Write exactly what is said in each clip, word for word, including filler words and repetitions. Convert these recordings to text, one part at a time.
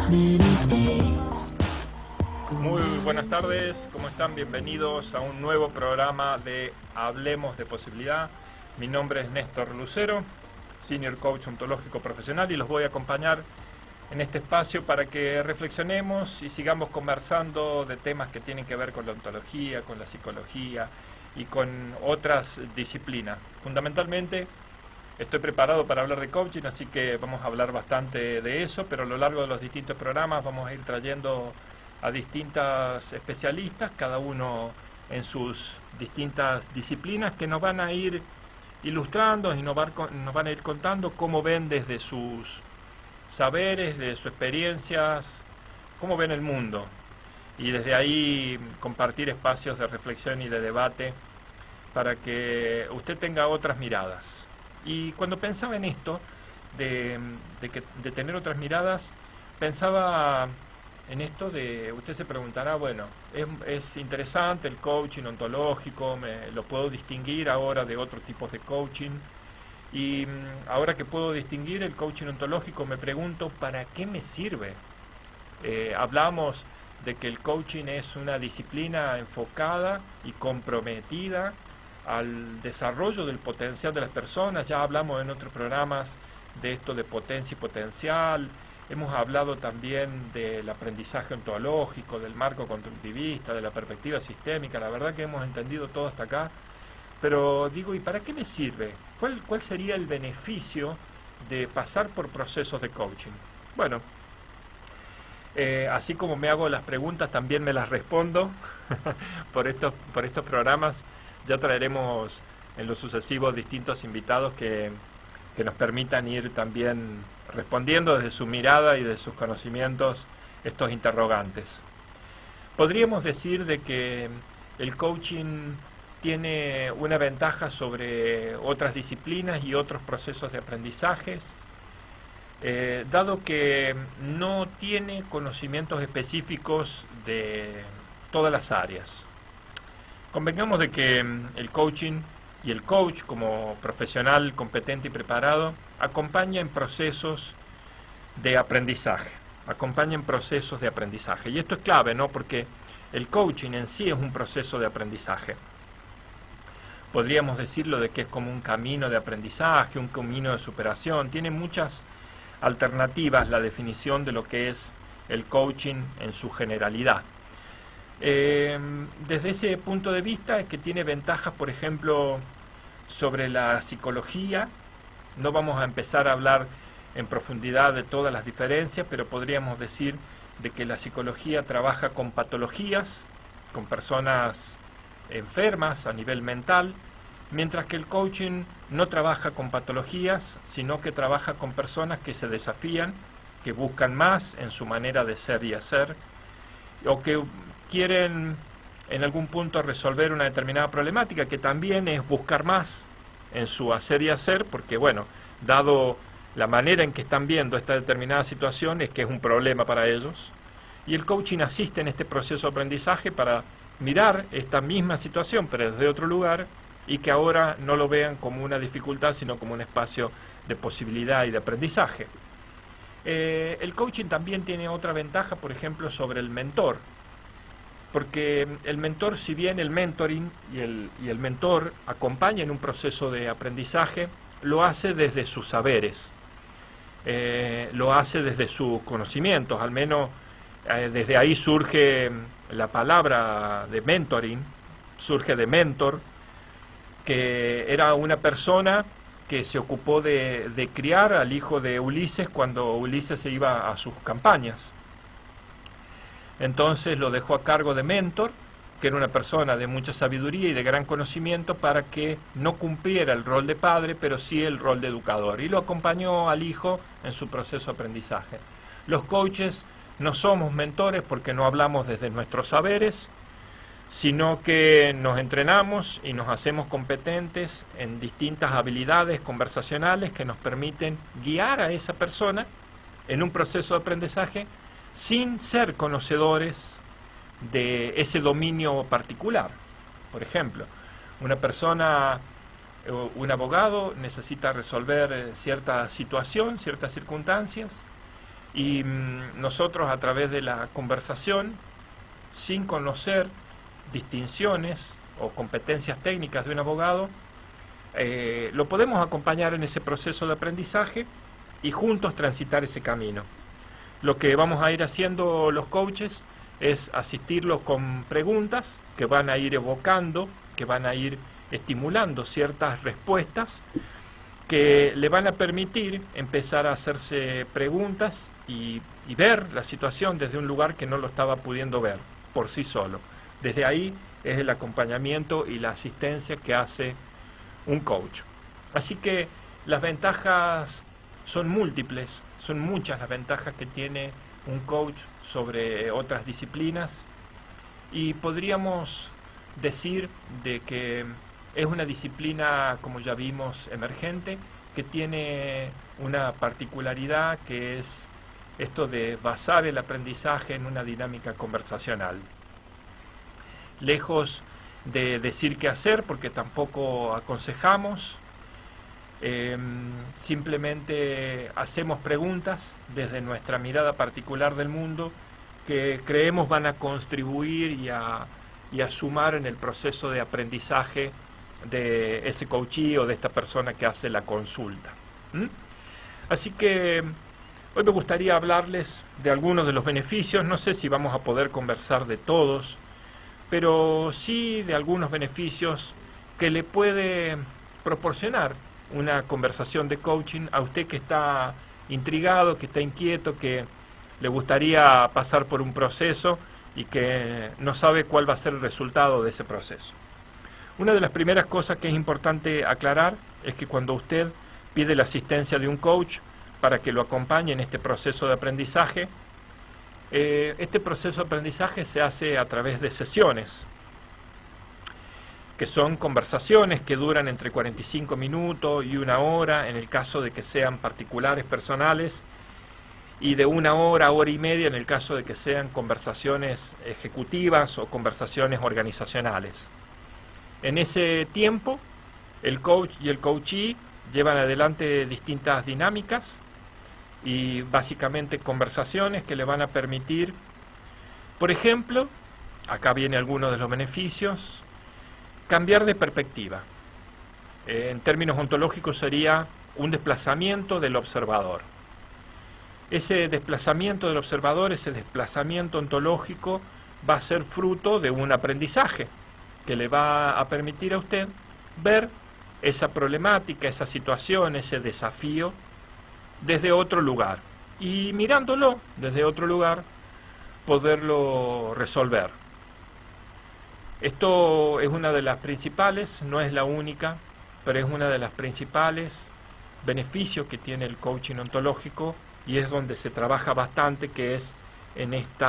Muy buenas tardes, ¿cómo están? Bienvenidos a un nuevo programa de Hablemos de Posibilidad. Mi nombre es Néstor Lucero, Senior Coach Ontológico Profesional, y los voy a acompañar en este espacio para que reflexionemos y sigamos conversando de temas que tienen que ver con la ontología, con la psicología y con otras disciplinas. Fundamentalmente estoy preparado para hablar de coaching, así que vamos a hablar bastante de eso, pero a lo largo de los distintos programas vamos a ir trayendo a distintas especialistas, cada uno en sus distintas disciplinas, que nos van a ir ilustrando y nos van, nos van a ir contando cómo ven desde sus saberes, de sus experiencias, cómo ven el mundo, y desde ahí compartir espacios de reflexión y de debate para que usted tenga otras miradas. Y cuando pensaba en esto, de, de, que, de tener otras miradas, pensaba en esto de, usted se preguntará, bueno, es, es interesante el coaching ontológico, me, lo puedo distinguir ahora de otros tipos de coaching. Y ahora que puedo distinguir el coaching ontológico, me pregunto, ¿para qué me sirve? Eh, hablamos de que el coaching es una disciplina enfocada y comprometida al desarrollo del potencial de las personas. Ya hablamos en otros programas de esto de potencia y potencial. Hemos hablado también del aprendizaje ontológico, del marco constructivista, de la perspectiva sistémica. La verdad que hemos entendido todo hasta acá. Pero digo, ¿y para qué me sirve? ¿Cuál, cuál sería el beneficio de pasar por procesos de coaching? Bueno, eh, así como me hago las preguntas, también me las respondo por estos, por estos programas. Ya traeremos en lo sucesivo distintos invitados que, que nos permitan ir también respondiendo desde su mirada y de sus conocimientos estos interrogantes. Podríamos decir de que el coaching tiene una ventaja sobre otras disciplinas y otros procesos de aprendizajes, eh, dado que no tiene conocimientos específicos de todas las áreas. Convengamos de que el coaching y el coach, como profesional competente y preparado, acompaña en procesos de aprendizaje, acompaña en procesos de aprendizaje. Y esto es clave, ¿no? Porque el coaching en sí es un proceso de aprendizaje. Podríamos decirlo de que es como un camino de aprendizaje, un camino de superación. Tiene muchas alternativas la definición de lo que es el coaching en su generalidad. Eh, desde ese punto de vista es que tiene ventajas, por ejemplo, sobre la psicología. No vamos a empezar a hablar en profundidad de todas las diferencias, pero podríamos decir de que la psicología trabaja con patologías, con personas enfermas a nivel mental, mientras que el coaching no trabaja con patologías, sino que trabaja con personas que se desafían, que buscan más en su manera de ser y hacer, o que quieren en algún punto resolver una determinada problemática, que también es buscar más en su hacer y hacer, porque bueno, dado la manera en que están viendo esta determinada situación, es que es un problema para ellos, y el coaching asiste en este proceso de aprendizaje para mirar esta misma situación, pero desde otro lugar, y que ahora no lo vean como una dificultad, sino como un espacio de posibilidad y de aprendizaje. Eh, el coaching también tiene otra ventaja, por ejemplo, sobre el mentor, porque el mentor, si bien el mentoring y el, y el mentor acompaña en un proceso de aprendizaje, lo hace desde sus saberes, eh, lo hace desde sus conocimientos, al menos eh, desde ahí surge la palabra de mentoring, surge de mentor, que era una persona que se ocupó de, de criar al hijo de Ulises cuando Ulises se iba a sus campañas. Entonces lo dejó a cargo de mentor, que era una persona de mucha sabiduría y de gran conocimiento, para que no cumpliera el rol de padre, pero sí el rol de educador, y lo acompañó al hijo en su proceso de aprendizaje. Los coaches no somos mentores porque no hablamos desde nuestros saberes, sino que nos entrenamos y nos hacemos competentes en distintas habilidades conversacionales que nos permiten guiar a esa persona en un proceso de aprendizaje sin ser conocedores de ese dominio particular. Por ejemplo, una persona, un abogado necesita resolver cierta situación, ciertas circunstancias, Y mmm, nosotros a través de la conversación, sin conocer distinciones o competencias técnicas de un abogado, eh, lo podemos acompañar en ese proceso de aprendizaje y juntos transitar ese camino. Lo que vamos a ir haciendo los coaches es asistirlos con preguntas que van a ir evocando, que van a ir estimulando ciertas respuestas que le van a permitir empezar a hacerse preguntas y, y ver la situación desde un lugar que no lo estaba pudiendo ver por sí solo. Desde ahí es el acompañamiento y la asistencia que hace un coach. Así que las ventajas son múltiples, son muchas las ventajas que tiene un coach sobre otras disciplinas, y podríamos decir de que es una disciplina, como ya vimos, emergente, que tiene una particularidad, que es esto de basar el aprendizaje en una dinámica conversacional. Lejos de decir qué hacer, porque tampoco aconsejamos, eh, simplemente hacemos preguntas desde nuestra mirada particular del mundo que creemos van a contribuir y a, y a sumar en el proceso de aprendizaje de ese coachee o de esta persona que hace la consulta. ¿Mm? Así que hoy me gustaría hablarles de algunos de los beneficios. No sé si vamos a poder conversar de todos, pero sí de algunos beneficios que le puede proporcionar una conversación de coaching a usted que está intrigado, que está inquieto, que le gustaría pasar por un proceso y que no sabe cuál va a ser el resultado de ese proceso. Una de las primeras cosas que es importante aclarar es que cuando usted pide la asistencia de un coach para que lo acompañe en este proceso de aprendizaje, eh, este proceso de aprendizaje se hace a través de sesiones, que son conversaciones que duran entre cuarenta y cinco minutos y una hora, en el caso de que sean particulares, personales, y de una hora, hora y media en el caso de que sean conversaciones ejecutivas o conversaciones organizacionales. En ese tiempo, el coach y el coachee llevan adelante distintas dinámicas y básicamente conversaciones que le van a permitir, por ejemplo, acá viene alguno de los beneficios, cambiar de perspectiva. Eh, en términos ontológicos sería un desplazamiento del observador. Ese desplazamiento del observador, ese desplazamiento ontológico, va a ser fruto de un aprendizaje que le va a permitir a usted ver esa problemática, esa situación, ese desafío desde otro lugar, y mirándolo desde otro lugar poderlo resolver. Esto es una de las principales, no es la única, pero es una de las principales beneficios que tiene el coaching ontológico, y es donde se trabaja bastante, que es en este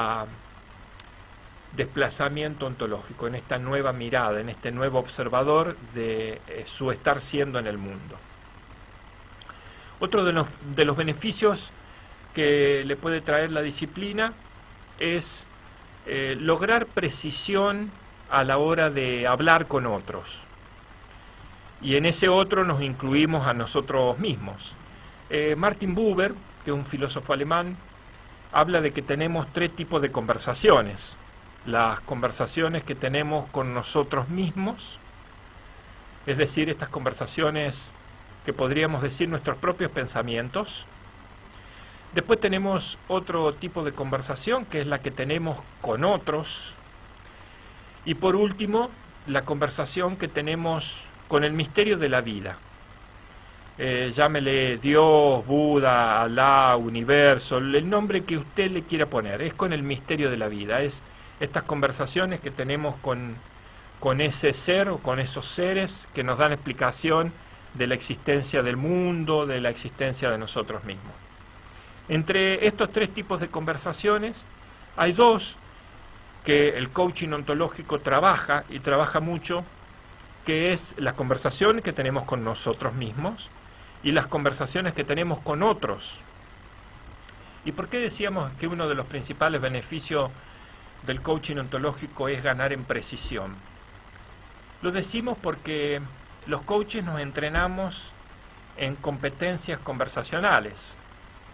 desplazamiento ontológico, en esta nueva mirada, en este nuevo observador de eh, su estar siendo en el mundo. Otro de los, de los beneficios que le puede traer la disciplina es eh, lograr precisión a la hora de hablar con otros. Y en ese otro nos incluimos a nosotros mismos. Eh, Martin Buber, que es un filósofo alemán, habla de que tenemos tres tipos de conversaciones. Las conversaciones que tenemos con nosotros mismos, es decir, estas conversaciones que podríamos decir nuestros propios pensamientos. Después tenemos otro tipo de conversación, que es la que tenemos con otros. Y por último, la conversación que tenemos con el misterio de la vida. Eh, llámele Dios, Buda, Alá, universo, el nombre que usted le quiera poner. Es con el misterio de la vida. Es estas conversaciones que tenemos con, con ese ser o con esos seres que nos dan explicación de la existencia del mundo, de la existencia de nosotros mismos. Entre estos tres tipos de conversaciones hay dos que el coaching ontológico trabaja, y trabaja mucho, que es las conversaciones que tenemos con nosotros mismos y las conversaciones que tenemos con otros. ¿Y por qué decíamos que uno de los principales beneficios del coaching ontológico es ganar en precisión? Lo decimos porque los coaches nos entrenamos en competencias conversacionales.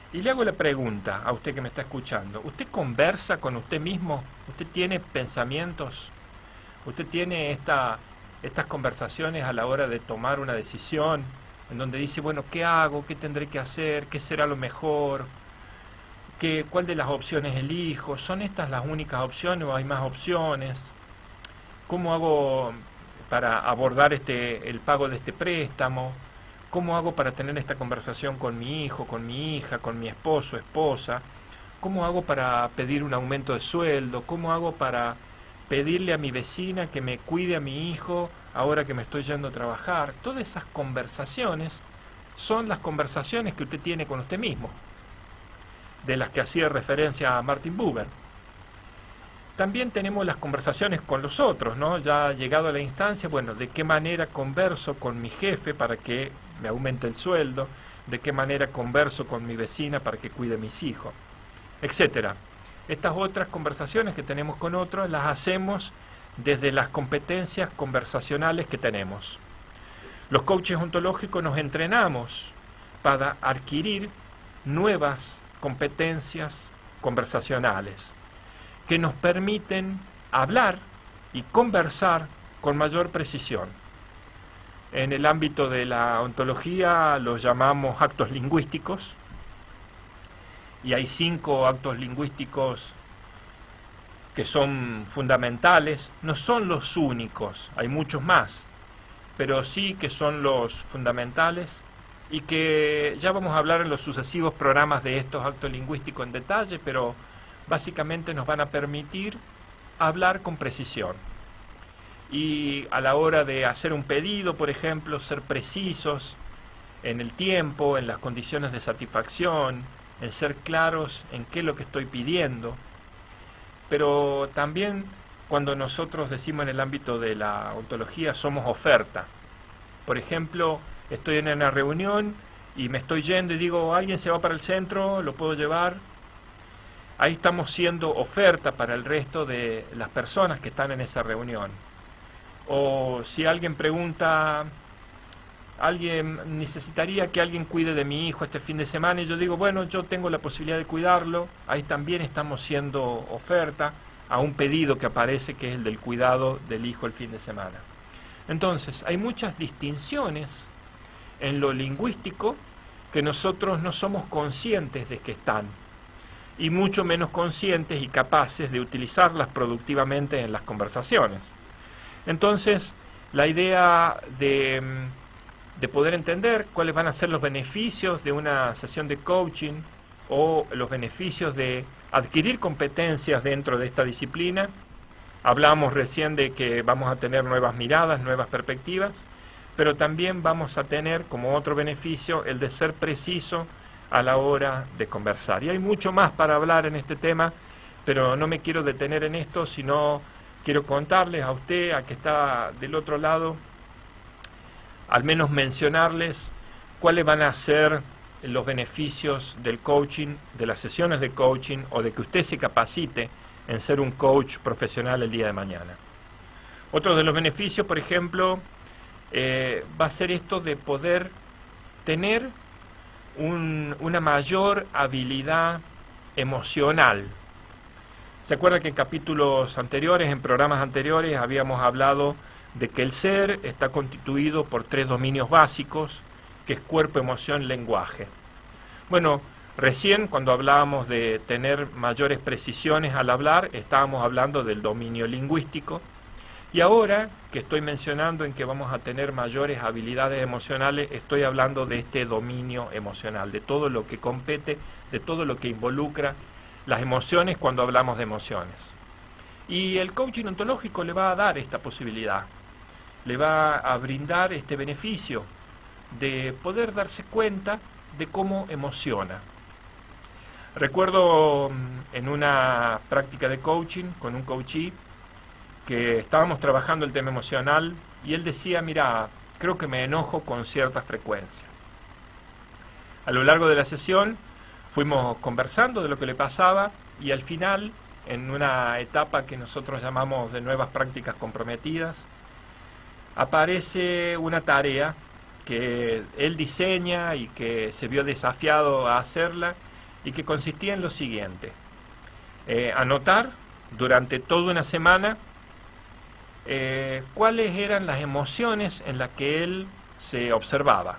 Y le hago la pregunta a usted que me está escuchando. ¿Usted conversa con usted mismo? ¿Usted tiene pensamientos? ¿Usted tiene esta, estas conversaciones a la hora de tomar una decisión? En donde dice, bueno, ¿qué hago? ¿Qué tendré que hacer? ¿Qué será lo mejor? ¿Qué, ¿Cuál de las opciones elijo? ¿Son estas las únicas opciones o hay más opciones? ¿Cómo hago para abordar este, el pago de este préstamo? ¿Cómo hago para tener esta conversación con mi hijo, con mi hija, con mi esposo, esposa? ¿Cómo hago para pedir un aumento de sueldo? ¿Cómo hago para pedirle a mi vecina que me cuide a mi hijo ahora que me estoy yendo a trabajar? Todas esas conversaciones son las conversaciones que usted tiene con usted mismo, de las que hacía referencia a Martin Buber. También tenemos las conversaciones con los otros, ¿no? Ya llegado a la instancia, bueno, ¿de qué manera converso con mi jefe para que me aumente el sueldo? ¿De qué manera converso con mi vecina para que cuide a mis hijos? Etcétera. Estas otras conversaciones que tenemos con otros las hacemos desde las competencias conversacionales que tenemos. Los coaches ontológicos nos entrenamos para adquirir nuevas competencias conversacionales que nos permiten hablar y conversar con mayor precisión. En el ámbito de la ontología los llamamos actos lingüísticos, y hay cinco actos lingüísticos que son fundamentales. No son los únicos, hay muchos más, pero sí que son los fundamentales y que ya vamos a hablar en los sucesivos programas de estos actos lingüísticos en detalle, pero básicamente nos van a permitir hablar con precisión. Y a la hora de hacer un pedido, por ejemplo, ser precisos en el tiempo, en las condiciones de satisfacción, en ser claros en qué es lo que estoy pidiendo. Pero también cuando nosotros decimos en el ámbito de la ontología somos oferta. Por ejemplo, estoy en una reunión y me estoy yendo y digo, ¿alguien se va para el centro? ¿Lo puedo llevar? Ahí estamos siendo oferta para el resto de las personas que están en esa reunión. O si alguien pregunta, alguien necesitaría que alguien cuide de mi hijo este fin de semana, y yo digo, bueno, yo tengo la posibilidad de cuidarlo, ahí también estamos siendo oferta a un pedido que aparece, que es el del cuidado del hijo el fin de semana. Entonces, hay muchas distinciones en lo lingüístico que nosotros no somos conscientes de que están, y mucho menos conscientes y capaces de utilizarlas productivamente en las conversaciones. Entonces, la idea de, de poder entender cuáles van a ser los beneficios de una sesión de coaching o los beneficios de adquirir competencias dentro de esta disciplina. Hablamos recién de que vamos a tener nuevas miradas, nuevas perspectivas, pero también vamos a tener como otro beneficio el de ser preciso a la hora de conversar. Y hay mucho más para hablar en este tema, pero no me quiero detener en esto, sino quiero contarles a usted, a que está del otro lado, al menos mencionarles cuáles van a ser los beneficios del coaching, de las sesiones de coaching, o de que usted se capacite en ser un coach profesional el día de mañana. Otro de los beneficios, por ejemplo, eh, va a ser esto de poder tener Un, una mayor habilidad emocional. ¿Se acuerda que en capítulos anteriores, en programas anteriores, habíamos hablado de que el ser está constituido por tres dominios básicos, que es cuerpo, emoción, lenguaje? Bueno, recién cuando hablábamos de tener mayores precisiones al hablar, estábamos hablando del dominio lingüístico, y ahora que estoy mencionando en que vamos a tener mayores habilidades emocionales, estoy hablando de este dominio emocional, de todo lo que compete, de todo lo que involucra las emociones cuando hablamos de emociones. Y el coaching ontológico le va a dar esta posibilidad, le va a brindar este beneficio de poder darse cuenta de cómo emociona. Recuerdo en una práctica de coaching con un coachee que estábamos trabajando el tema emocional y él decía, mira, creo que me enojo con cierta frecuencia. A lo largo de la sesión fuimos conversando de lo que le pasaba y al final, en una etapa que nosotros llamamos de nuevas prácticas comprometidas, aparece una tarea que él diseña y que se vio desafiado a hacerla, y que consistía en lo siguiente: eh, anotar durante toda una semana eh, cuáles eran las emociones en las que él se observaba.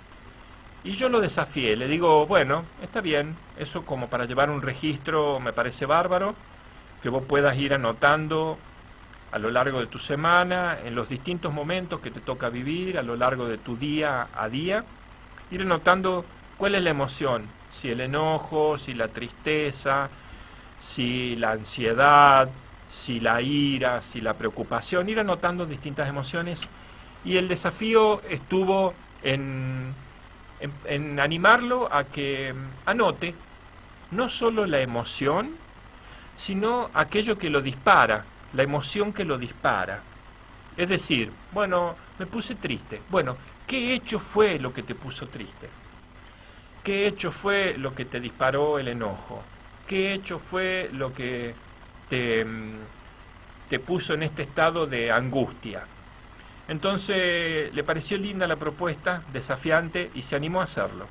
Y yo lo desafié, le digo, bueno, está bien, eso como para llevar un registro me parece bárbaro, que vos puedas ir anotando a lo largo de tu semana, en los distintos momentos que te toca vivir, a lo largo de tu día a día, ir anotando cuál es la emoción, si el enojo, si la tristeza, si la ansiedad, si la ira, si la preocupación, ir anotando distintas emociones. Y el desafío estuvo en, en, en animarlo a que anote no solo la emoción, sino aquello que lo dispara, la emoción que lo dispara. Es decir, bueno, me puse triste. Bueno, ¿qué hecho fue lo que te puso triste? ¿Qué hecho fue lo que te disparó el enojo? ¿Qué hecho fue lo que te, te puso en este estado de angustia? Entonces le pareció linda la propuesta, desafiante, y se animó a hacerlo.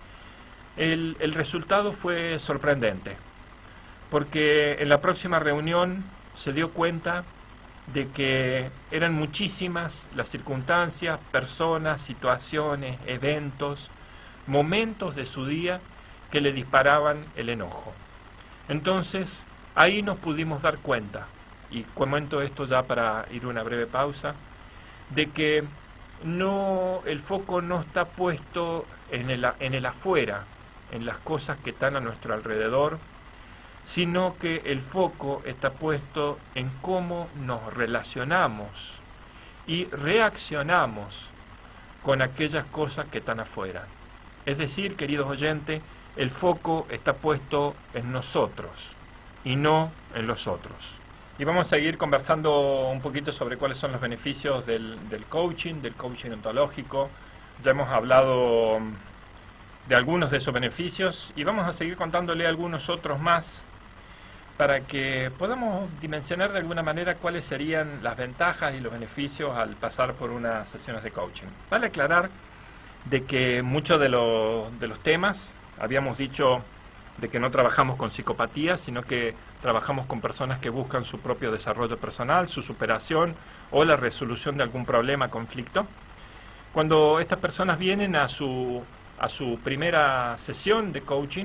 El, el resultado fue sorprendente, porque en la próxima reunión se dio cuenta de que eran muchísimas las circunstancias, personas, situaciones, eventos, momentos de su día que le disparaban el enojo. Entonces, ahí nos pudimos dar cuenta, y comento esto ya para ir a una breve pausa, de que no, el foco no está puesto en el, en el afuera, en las cosas que están a nuestro alrededor, sino que el foco está puesto en cómo nos relacionamos y reaccionamos con aquellas cosas que están afuera. Es decir, queridos oyentes, el foco está puesto en nosotros y no en los otros. Y vamos a seguir conversando un poquito sobre cuáles son los beneficios del, del coaching, del coaching ontológico. Ya hemos hablado de algunos de esos beneficios y vamos a seguir contándole algunos otros más para que podamos dimensionar de alguna manera cuáles serían las ventajas y los beneficios al pasar por unas sesiones de coaching. Vale aclarar de que muchos de, lo, de los temas, habíamos dicho de que no trabajamos con psicopatía, sino que trabajamos con personas que buscan su propio desarrollo personal, su superación o la resolución de algún problema, conflicto. Cuando estas personas vienen a su, a su primera sesión de coaching,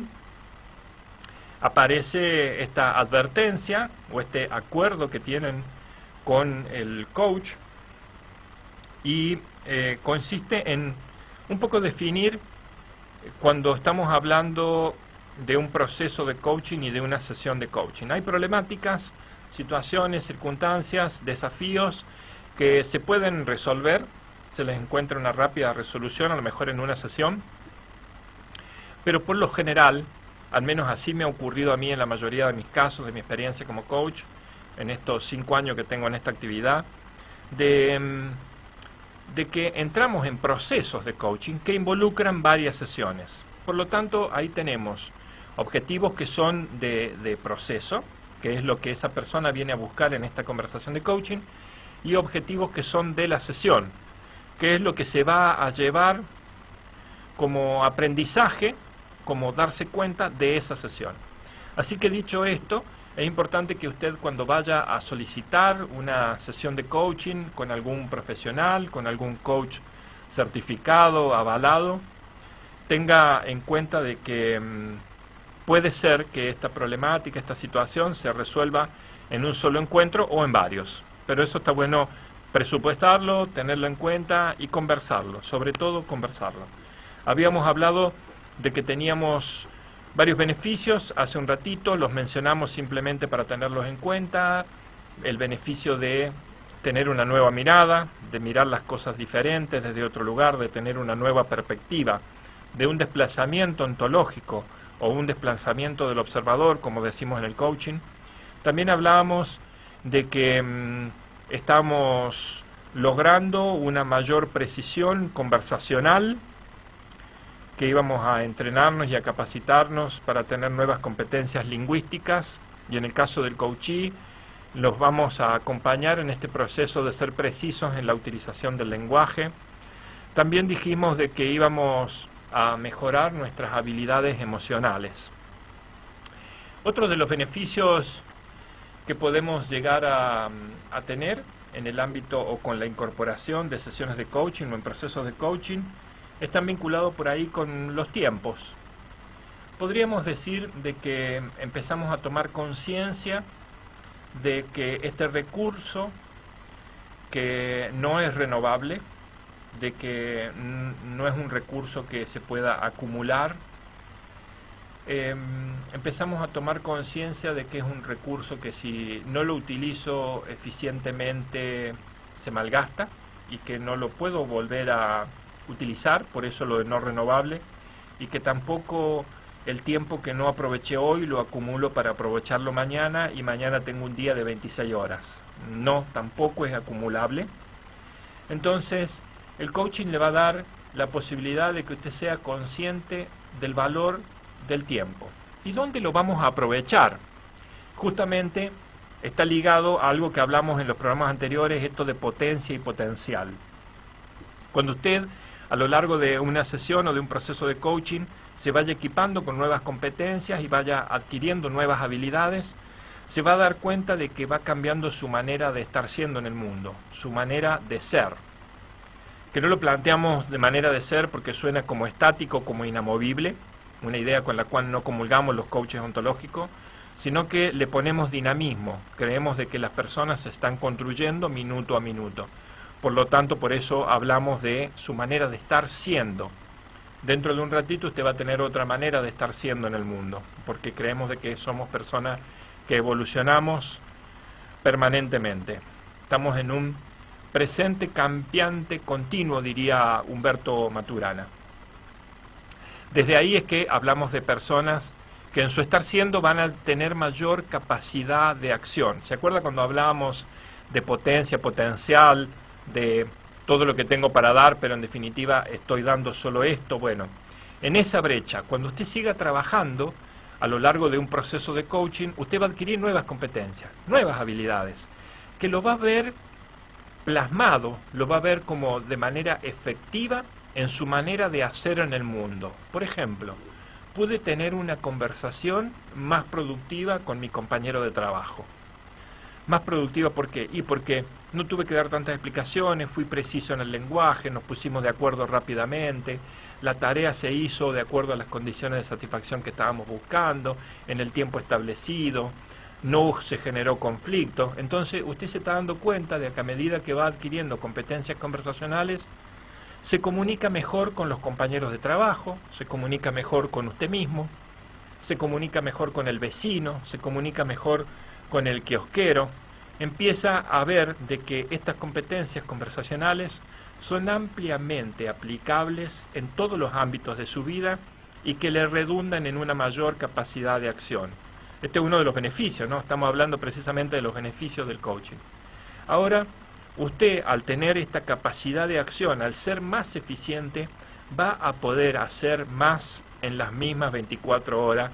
aparece esta advertencia o este acuerdo que tienen con el coach y eh, consiste en un poco definir cuando estamos hablando de un proceso de coaching y de una sesión de coaching. Hay problemáticas, situaciones, circunstancias, desafíos que se pueden resolver, se les encuentra una rápida resolución, a lo mejor en una sesión, pero por lo general, al menos así me ha ocurrido a mí en la mayoría de mis casos, de mi experiencia como coach, en estos cinco años que tengo en esta actividad, de, de que entramos en procesos de coaching que involucran varias sesiones. Por lo tanto, ahí tenemos objetivos que son de, de proceso, que es lo que esa persona viene a buscar en esta conversación de coaching, y objetivos que son de la sesión, que es lo que se va a llevar como aprendizaje, como darse cuenta de esa sesión. Así que dicho esto, es importante que usted cuando vaya a solicitar una sesión de coaching con algún profesional, con algún coach certificado, avalado, tenga en cuenta de que mmm, puede ser que esta problemática, esta situación se resuelva en un solo encuentro o en varios. Pero eso está bueno presupuestarlo, tenerlo en cuenta y conversarlo, sobre todo conversarlo. Habíamos hablado de que teníamos varios beneficios, hace un ratito los mencionamos simplemente para tenerlos en cuenta, el beneficio de tener una nueva mirada, de mirar las cosas diferentes desde otro lugar, de tener una nueva perspectiva, de un desplazamiento ontológico o un desplazamiento del observador, como decimos en el coaching. También hablábamos de que mmm, estamos logrando una mayor precisión conversacional, que íbamos a entrenarnos y a capacitarnos para tener nuevas competencias lingüísticas, y en el caso del coachee los vamos a acompañar en este proceso de ser precisos en la utilización del lenguaje. También dijimos de que íbamos a mejorar nuestras habilidades emocionales. Otro de los beneficios que podemos llegar a, a tener en el ámbito o con la incorporación de sesiones de coaching o en procesos de coaching están vinculados por ahí con los tiempos. Podríamos decir de que empezamos a tomar conciencia de que este recurso que no es renovable, de que no es un recurso que se pueda acumular, eh, empezamos a tomar conciencia de que es un recurso que si no lo utilizo eficientemente se malgasta y que no lo puedo volver a utilizar, por eso lo de no renovable, y que tampoco el tiempo que no aproveché hoy lo acumulo para aprovecharlo mañana y mañana tengo un día de veintiséis horas. No, tampoco es acumulable. Entonces, el coaching le va a dar la posibilidad de que usted sea consciente del valor del tiempo. ¿Y dónde lo vamos a aprovechar? Justamente está ligado a algo que hablamos en los programas anteriores, esto de potencia y potencial. Cuando usted a lo largo de una sesión o de un proceso de coaching se vaya equipando con nuevas competencias y vaya adquiriendo nuevas habilidades, se va a dar cuenta de que va cambiando su manera de estar siendo en el mundo, su manera de ser. Que no lo planteamos de manera de ser porque suena como estático, como inamovible, una idea con la cual no comulgamos los coaches ontológicos, sino que le ponemos dinamismo, creemos de que las personas se están construyendo minuto a minuto. Por lo tanto, por eso hablamos de su manera de estar siendo. Dentro de un ratito usted va a tener otra manera de estar siendo en el mundo, porque creemos de que somos personas que evolucionamos permanentemente. Estamos en un presente cambiante continuo, diría Humberto Maturana. Desde ahí es que hablamos de personas que en su estar siendo van a tener mayor capacidad de acción. ¿Se acuerda cuando hablábamos de potencia, potencial, de todo lo que tengo para dar, pero en definitiva estoy dando solo esto? Bueno, en esa brecha, cuando usted siga trabajando a lo largo de un proceso de coaching, usted va a adquirir nuevas competencias, nuevas habilidades, que lo va a ver plasmado, lo va a ver como de manera efectiva en su manera de hacer en el mundo. Por ejemplo, pude tener una conversación más productiva con mi compañero de trabajo. Más productiva, ¿por qué? Y porque no tuve que dar tantas explicaciones, fui preciso en el lenguaje, nos pusimos de acuerdo rápidamente, la tarea se hizo de acuerdo a las condiciones de satisfacción que estábamos buscando, en el tiempo establecido, no se generó conflicto. Entonces usted se está dando cuenta de que a medida que va adquiriendo competencias conversacionales, se comunica mejor con los compañeros de trabajo, se comunica mejor con usted mismo, se comunica mejor con el vecino, se comunica mejor con el kiosquero. Empieza a ver de que estas competencias conversacionales son ampliamente aplicables en todos los ámbitos de su vida y que le redundan en una mayor capacidad de acción. Este es uno de los beneficios, ¿no? Estamos hablando precisamente de los beneficios del coaching. Ahora, usted al tener esta capacidad de acción, al ser más eficiente, va a poder hacer más en las mismas veinticuatro horas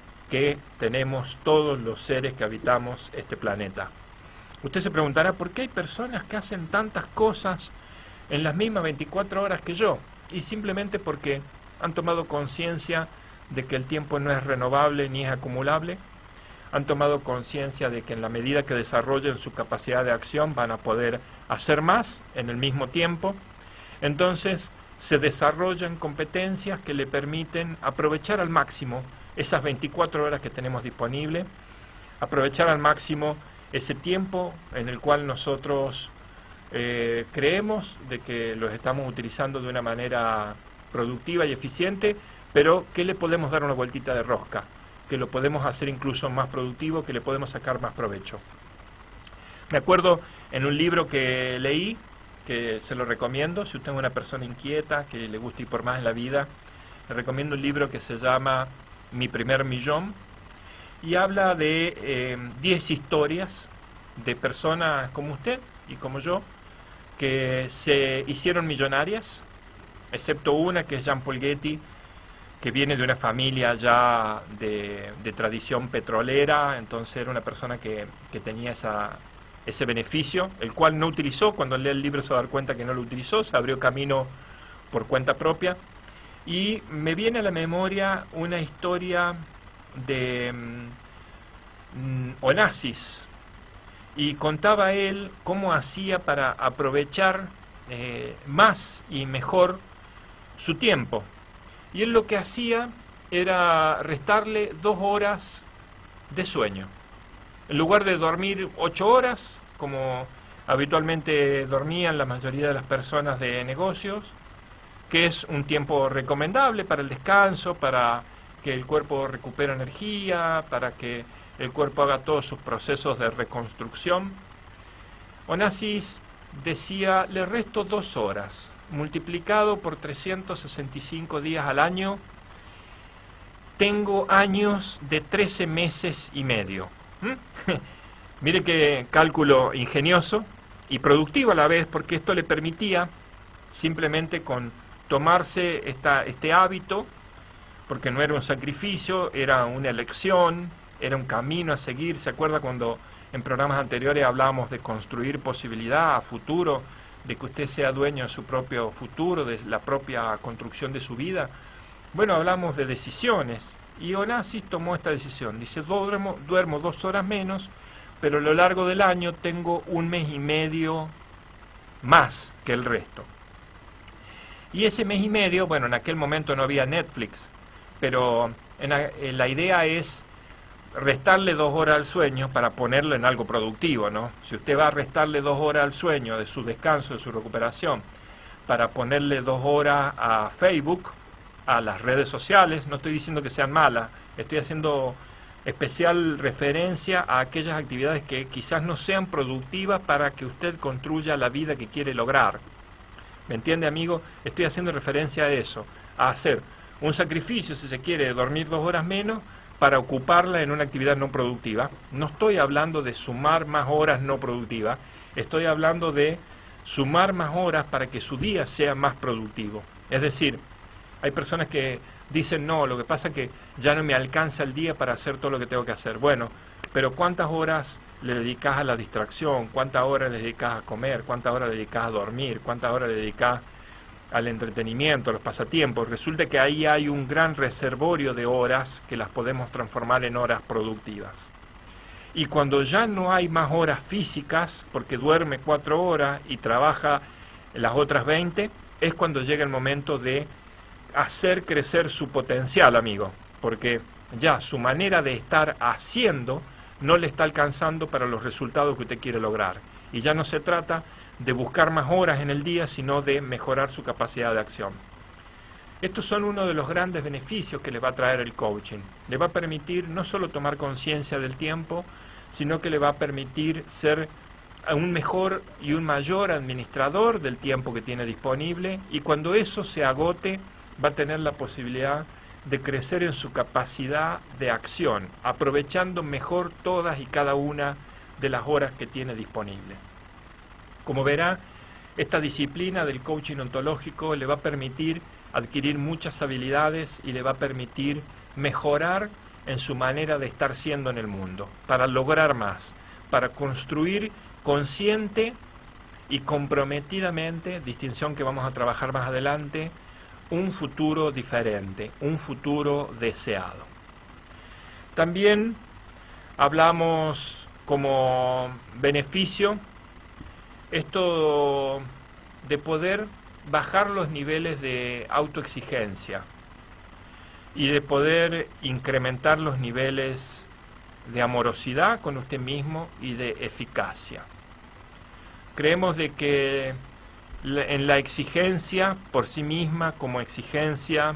que tenemos todos los seres que habitamos este planeta. Usted se preguntará, ¿por qué hay personas que hacen tantas cosas en las mismas veinticuatro horas que yo? Y simplemente porque han tomado conciencia de que el tiempo no es renovable ni es acumulable, han tomado conciencia de que en la medida que desarrollen su capacidad de acción van a poder hacer más en el mismo tiempo. Entonces se desarrollan competencias que le permiten aprovechar al máximo esas veinticuatro horas que tenemos disponibles, aprovechar al máximo ese tiempo en el cual nosotros eh, creemos de que los estamos utilizando de una manera productiva y eficiente, pero que le podemos dar una vueltita de rosca, que lo podemos hacer incluso más productivo, que le podemos sacar más provecho. Me acuerdo en un libro que leí, que se lo recomiendo, si usted es una persona inquieta, que le gusta ir por más en la vida, le recomiendo un libro que se llama Mi primer millón, y habla de eh, diez historias de personas como usted y como yo, que se hicieron millonarias, excepto una que es Jean-Paul Getty, que viene de una familia ya de, de tradición petrolera, entonces era una persona que, que tenía esa, ese beneficio, el cual no utilizó. Cuando lee el libro se va a dar cuenta que no lo utilizó, se abrió camino por cuenta propia. Y me viene a la memoria una historia de, mm, Onassis, y contaba él cómo hacía para aprovechar eh, más y mejor su tiempo. Y él lo que hacía era restarle dos horas de sueño. En lugar de dormir ocho horas, como habitualmente dormían la mayoría de las personas de negocios, que es un tiempo recomendable para el descanso, para que el cuerpo recupere energía, para que el cuerpo haga todos sus procesos de reconstrucción. Onassis decía, le resto dos horas, multiplicado por trescientos sesenta y cinco días al año, tengo años de trece meses y medio. ¿Mm? Mire qué cálculo ingenioso y productivo a la vez, porque esto le permitía, simplemente con tomarse esta, este hábito, porque no era un sacrificio, era una elección, era un camino a seguir. ¿Se acuerda cuando en programas anteriores hablábamos de construir posibilidad a futuro, de que usted sea dueño de su propio futuro, de la propia construcción de su vida? Bueno, hablamos de decisiones, y Onassis tomó esta decisión. Dice, duermo, duermo dos horas menos, pero a lo largo del año tengo un mes y medio más que el resto. Y ese mes y medio, bueno, en aquel momento no había Netflix, pero en la, en la idea es restarle dos horas al sueño para ponerlo en algo productivo, ¿no? Si usted va a restarle dos horas al sueño de su descanso, de su recuperación, para ponerle dos horas a Facebook, a las redes sociales, no estoy diciendo que sean malas, estoy haciendo especial referencia a aquellas actividades que quizás no sean productivas para que usted construya la vida que quiere lograr. ¿Me entiende, amigo? Estoy haciendo referencia a eso, a hacer un sacrificio, si se quiere, de dormir dos horas menos para ocuparla en una actividad no productiva. No estoy hablando de sumar más horas no productivas, estoy hablando de sumar más horas para que su día sea más productivo. Es decir, hay personas que dicen, no, lo que pasa es que ya no me alcanza el día para hacer todo lo que tengo que hacer. Bueno, pero ¿cuántas horas le dedicas a la distracción? ¿Cuántas horas le dedicas a comer? ¿Cuántas horas le dedicas a dormir? ¿Cuántas horas le dedicas al entretenimiento, a los pasatiempos? Resulta que ahí hay un gran reservorio de horas que las podemos transformar en horas productivas. Y cuando ya no hay más horas físicas, porque duerme cuatro horas y trabaja las otras veinte, es cuando llega el momento de hacer crecer su potencial, amigo, porque ya su manera de estar haciendo no le está alcanzando para los resultados que usted quiere lograr. Y ya no se trata de buscar más horas en el día, sino de mejorar su capacidad de acción. Estos son uno de los grandes beneficios que le va a traer el coaching. Le va a permitir no solo tomar conciencia del tiempo, sino que le va a permitir ser un mejor y un mayor administrador del tiempo que tiene disponible, y cuando eso se agote, va a tener la posibilidad de crecer en su capacidad de acción, aprovechando mejor todas y cada una de las horas que tiene disponible. Como verá, esta disciplina del coaching ontológico le va a permitir adquirir muchas habilidades y le va a permitir mejorar en su manera de estar siendo en el mundo, para lograr más, para construir consciente y comprometidamente, distinción que vamos a trabajar más adelante, un futuro diferente, un futuro deseado. También hablamos como beneficio esto de poder bajar los niveles de autoexigencia y de poder incrementar los niveles de amorosidad con usted mismo y de eficacia. Creemos de que en la exigencia por sí misma como exigencia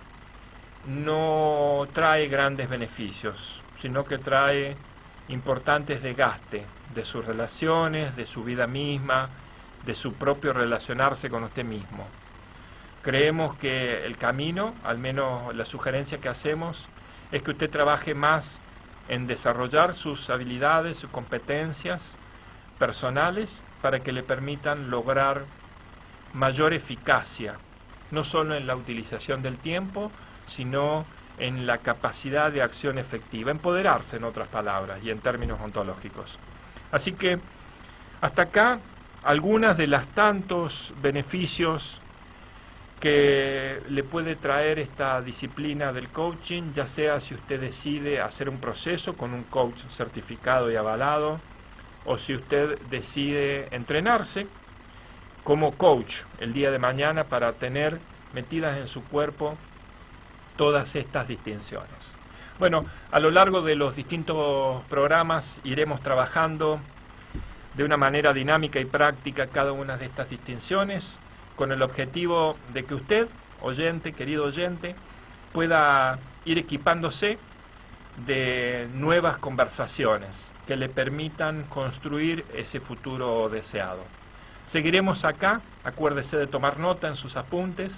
no trae grandes beneficios, sino que trae importantes desgastes de sus relaciones, de su vida misma, de su propio relacionarse con usted mismo. Creemos que el camino, al menos la sugerencia que hacemos, es que usted trabaje más en desarrollar sus habilidades, sus competencias personales para que le permitan lograr mayor eficacia, no solo en la utilización del tiempo, sino en la capacidad de acción efectiva, empoderarse en otras palabras y en términos ontológicos. Así que hasta acá algunas de las tantos beneficios que le puede traer esta disciplina del coaching, ya sea si usted decide hacer un proceso con un coach certificado y avalado, o si usted decide entrenarse como coach el día de mañana para tener metidas en su cuerpo todas estas distinciones. Bueno, a lo largo de los distintos programas iremos trabajando de una manera dinámica y práctica cada una de estas distinciones, con el objetivo de que usted, oyente, querido oyente, pueda ir equipándose de nuevas conversaciones que le permitan construir ese futuro deseado. Seguiremos acá, acuérdese de tomar nota en sus apuntes,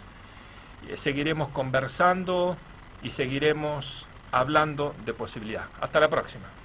seguiremos conversando y seguiremos hablando de posibilidad. Hasta la próxima.